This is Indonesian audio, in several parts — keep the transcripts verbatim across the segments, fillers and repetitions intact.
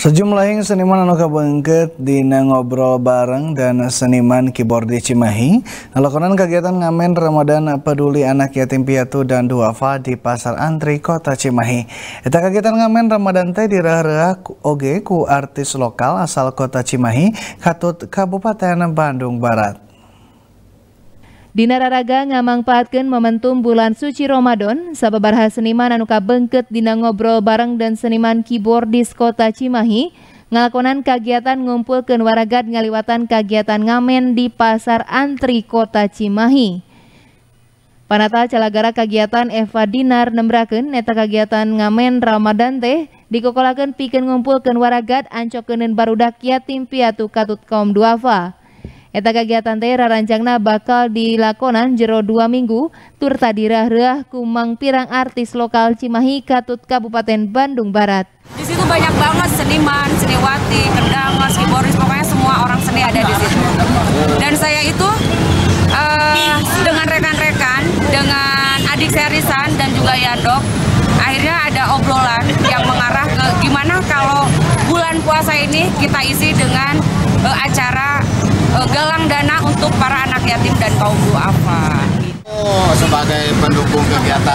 Sejumlah seniman anu kabeungkeut dina ngobrol bareng dan seniman keyboard di Cimahi ngalakonan kegiatan ngamen Ramadan peduli anak yatim piatu dan duafa di Pasar Antri Kota Cimahi. Eta kegiatan ngamen Ramadan teh direuh-reuh oge ku artis lokal asal Kota Cimahi katut Kabupaten Bandung Barat. Dina raraga ngamangpaatkeun momentum bulan suci Ramadan, sababaraha seniman anu kabeungkeut dina ngobrol bareng dan seniman keyboardis Kota Cimahi ngalakonan kagiatan ngumpulkeun waragad ngaliwatan kagiatan ngamen di Pasar Antri Kota Cimahi. Panata calagara kagiatan Eva Dinar nembrakeun eta kagiatan ngamen Ramadan teh dikokolakeun pikeun ngumpulkeun waragad ancokeun barudak yatim piatu katut kaum duafa. Eta kegiatan teh rarancangna bakal dilakonan jero dua minggu tur tadirah-reuh ku mang pirang artis lokal Cimahi katut Kabupaten Bandung Barat. Di situ banyak banget seniman, seniwati, kendangos, keyboardis, pokoknya semua orang seni ada di situ. Dan saya itu uh, dengan rekan-rekan, dengan adik saya Risan dan juga Yandok, akhirnya ada obrolan yang mengarah ke gimana kalau bulan puasa ini kita isi dengan uh, acara uh, galang dana untuk para anak yatim dan kaum duafa. Oh, sebagai pendukung kegiatan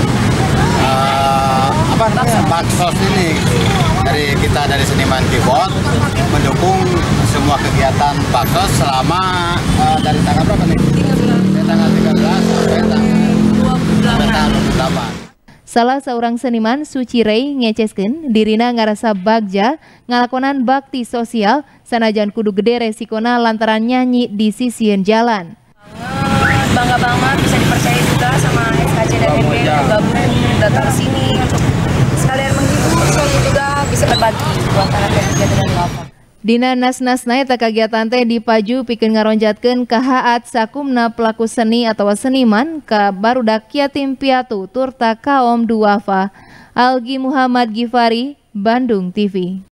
uh, apa namanya baksos ini dari kita dari seniman keyboard mendukung semua kegiatan baksos selama uh, dari tanggal berapa nih? Dari tanggal tiga belas sampai tanggal dua puluh delapan. Salah seorang seniman Suci Rey ngeceskeun dirina ngarasa bagja ngalakonan bakti sosial sanajan kudu gede resikona lantaran nyanyi di sisieun jalan. Bangga banget bisa dipercaya juga sama S K C dan M B gabung datang ke sini untuk sekalian menghibur sekalian juga bisa berbagi buat anak yatim dan duafa. Dina nas-nasna eta kagiatan teh dipaju pikeun ngaronjatkeun kahaat sakumna pelaku seni atau seniman ka barudak yatim piatu turta kaum duafa. Algi Muhammad Gifari, Bandung T V.